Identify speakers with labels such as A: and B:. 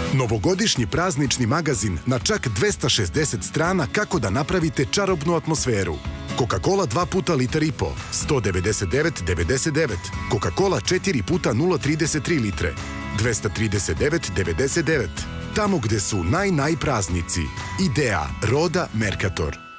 A: Novogodišnji praznični magazin na čak 260 strana kako da napravite čarobnu atmosferu. Coca-Cola 2 puta litar i po, 199,99. Coca-Cola 4 puta 0,33 litre, 239,99. Tamo gde su najpraznici. Idea, Roda, Mercator.